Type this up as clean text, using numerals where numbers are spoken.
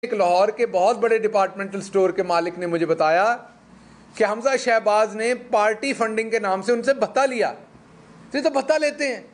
एक लाहौर के बहुत बड़े डिपार्टमेंटल स्टोर के मालिक ने मुझे बताया कि हमजा शहबाज ने पार्टी फंडिंग के नाम से उनसे भत्ता लिया। तो ये तो भत्ता लेते हैं,